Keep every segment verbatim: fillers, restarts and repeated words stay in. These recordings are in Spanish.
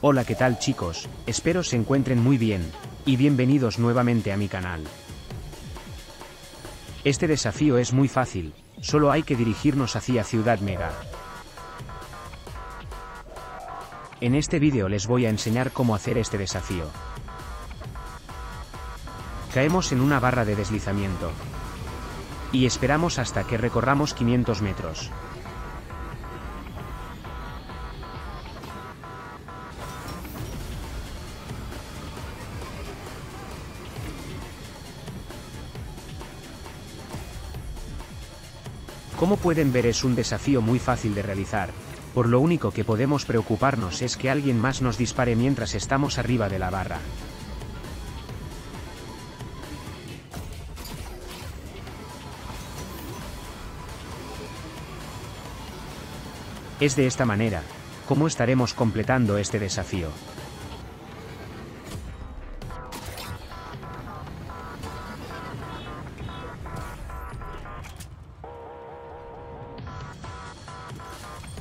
Hola, ¿qué tal chicos? Espero se encuentren muy bien, y bienvenidos nuevamente a mi canal. Este desafío es muy fácil, solo hay que dirigirnos hacia Ciudad Mega. En este vídeo les voy a enseñar cómo hacer este desafío. Caemos en una barra de deslizamiento. Y esperamos hasta que recorramos quinientos metros. Como pueden ver, es un desafío muy fácil de realizar, por lo único que podemos preocuparnos es que alguien más nos dispare mientras estamos arriba de la barra. Es de esta manera como estaremos completando este desafío.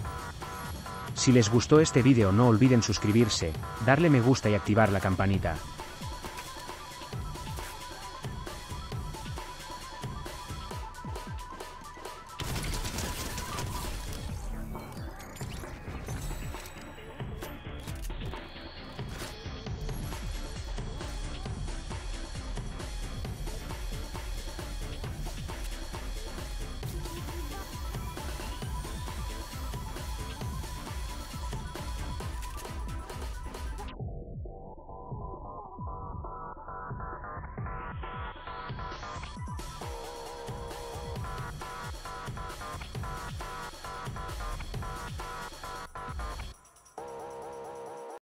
Si les gustó este vídeo, no olviden suscribirse, darle me gusta y activar la campanita.